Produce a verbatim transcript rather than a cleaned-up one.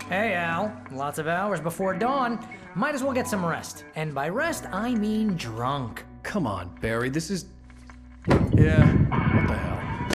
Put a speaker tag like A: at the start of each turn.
A: Hey, Al. Lots of hours before dawn. Might as well get some rest. And by rest, I mean drunk.
B: Come on, Barry, this is... Yeah, what the hell?